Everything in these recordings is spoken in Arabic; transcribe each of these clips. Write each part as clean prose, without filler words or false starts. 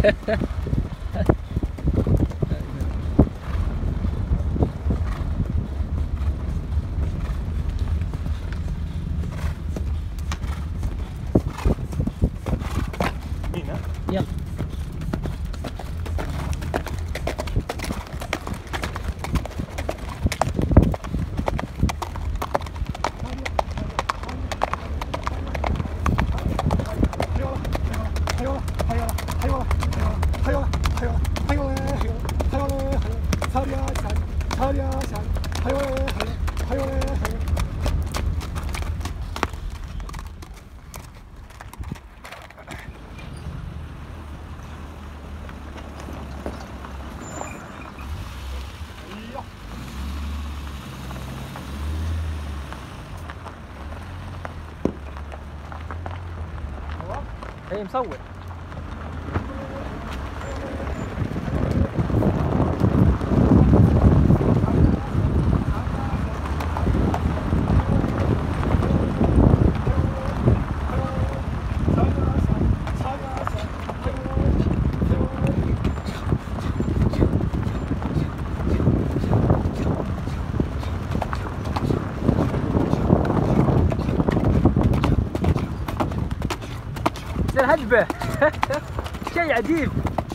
يلا. ايه مصور. هجبة. شيء عجيب.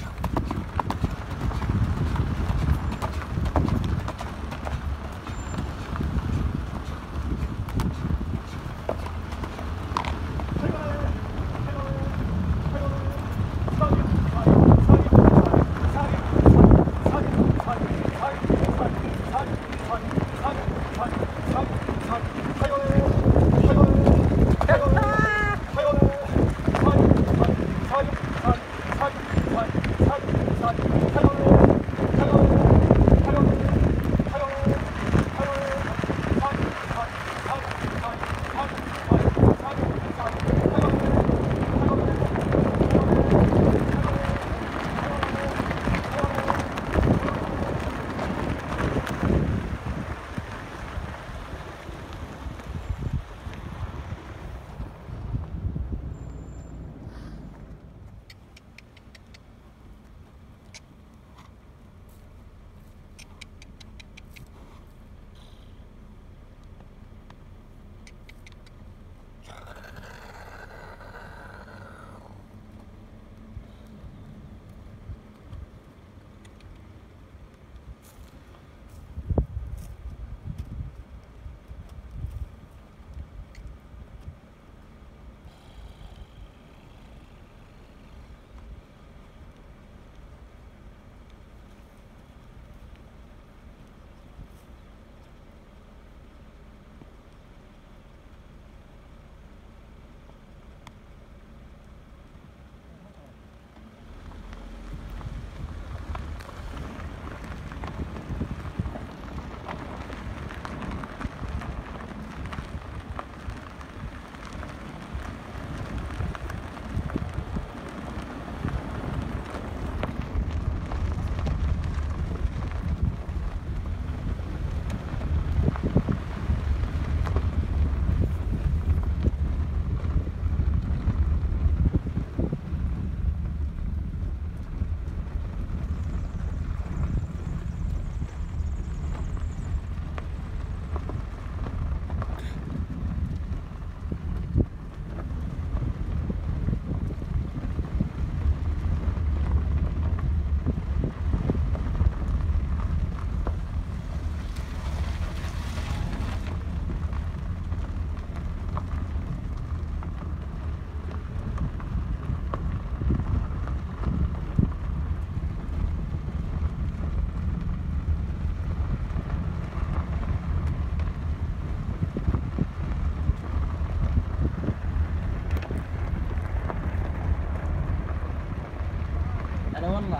أنا والله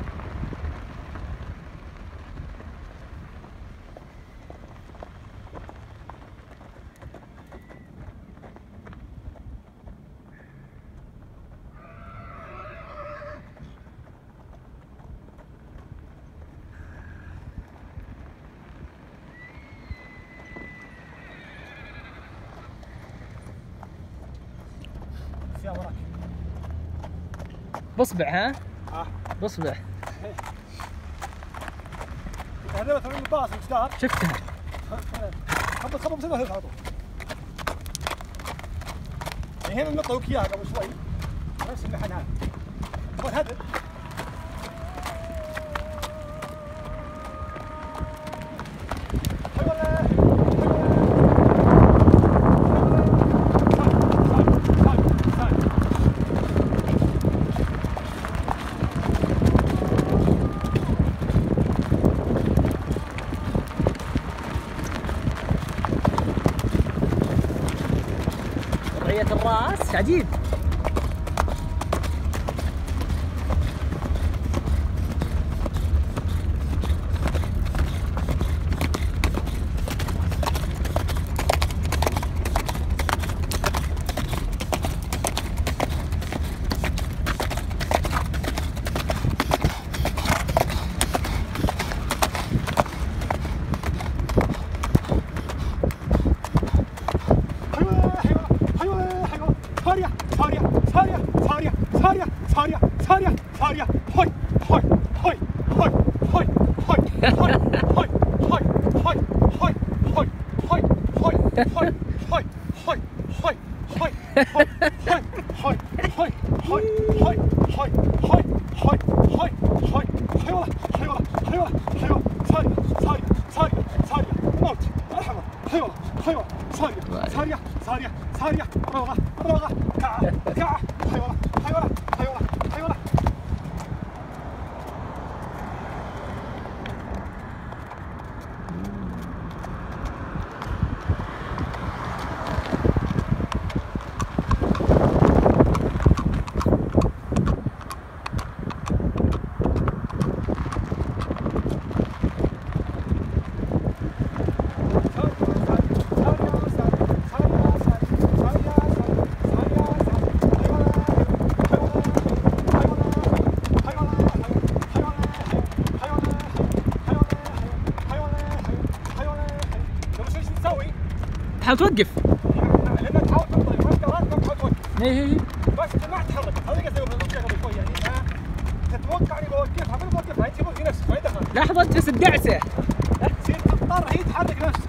فيها وراك بصبع ها؟ اصبع. هذا مثلا الباص الجدار شفتها. خبط مسدس على طول. هنا نطلق اياها قبل شوي نفس المحل هذا. تبغى تهدد؟ وضعية الراس عجيب. تحاول توقف. لأنك تحاول تنطلق وأنت راسك تحاول توقف. اي بس أنت ما تتحرك، هذا اللي قصدي قبل شوي يعني تتوقع إني بوقفها ما بوقفها، أنت تموت في نفسك ما يدخل. لحظة بس الدعسة. تصير تضطر هي تحرك نفسك.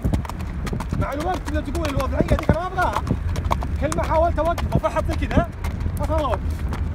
مع الوقت تقدر تقول الوضعية ذيك أنا ما أبغاها. كل ما حاولت أوقف وفحط زي كذا ما صار أوقف.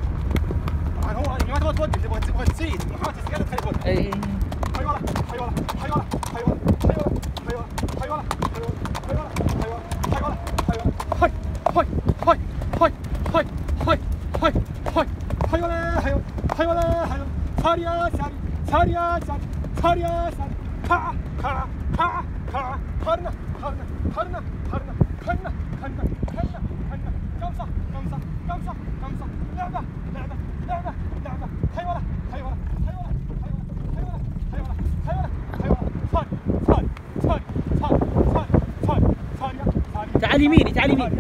طبعا هو يعني ما تبغى توقف تبغى تزيد محاولة زيادة تخليك توقف. اي حيوله حيوله حيوله حيوله حيوله حيوله حيوله حيوله حيوله حيوله حيوله هاي هاي هاي هاي هاي هاي هاي حيوله حيوله حيوله حيوله ساريا ساري ساريا ساري ساريا ساري كع كع كع كع خرنا خرنا خرنا خرنا خرنا خرنا خرنا خرنا قمصة قمصة قمصة قمصة لعبة لعبة لعبة لعبة حيوله حيوله حيوله حيوله حيوله تعال يميني تعال يميني.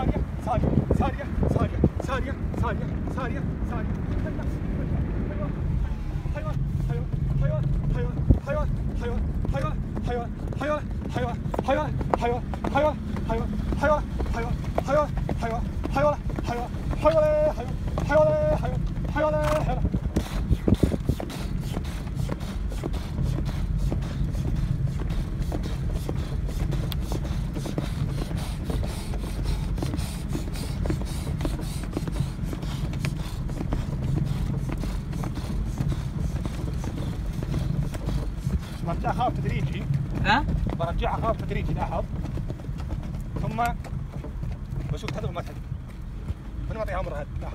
برجع خاف تدريجي. ها؟ برجعها خاف تدريجي لاحظ. ثم بشوف تهدف وما تهدف. انا ما اعطيها امر هذا لاحظ.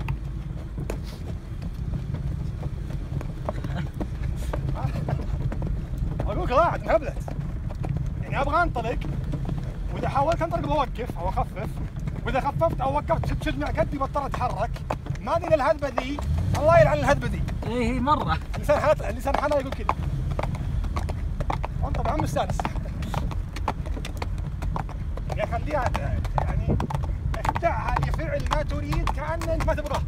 اقولك ضاعت انهبلت. يعني ابغى انطلق واذا حاولت انطلق بوقف او اخفف واذا خففت او وقفت تشد مع كتفي بضطر اتحرك. ما ادري الهدبه ذي الله يلعن الهدبه ذي. اي مرة. لسان حالها يقول كذا. وانت طبعا مستانس. يعني خليها يعني اخدعها لفعل ما تريد كأنك ما تبغاه.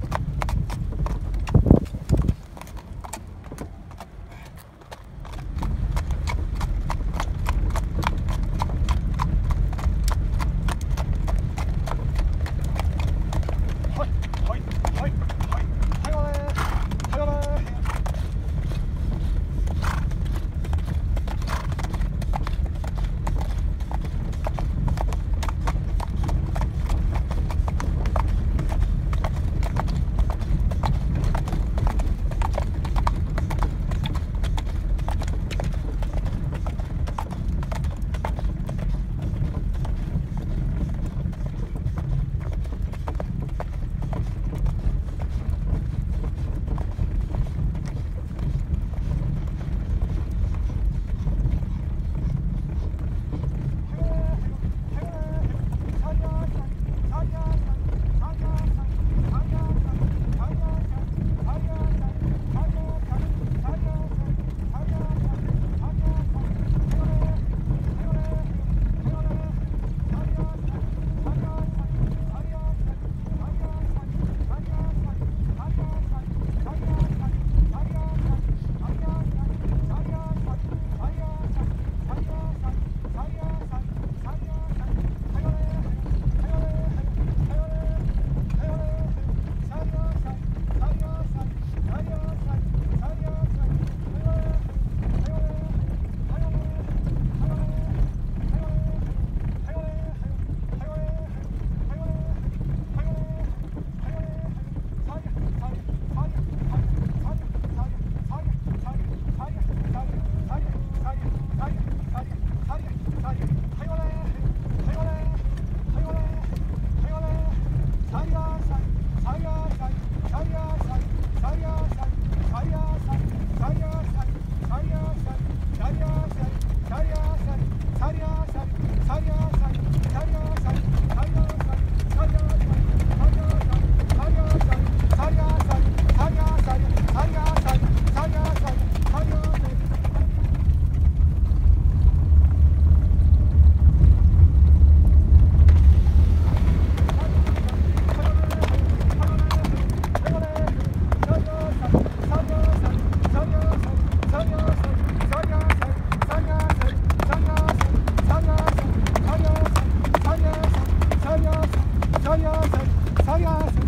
هيا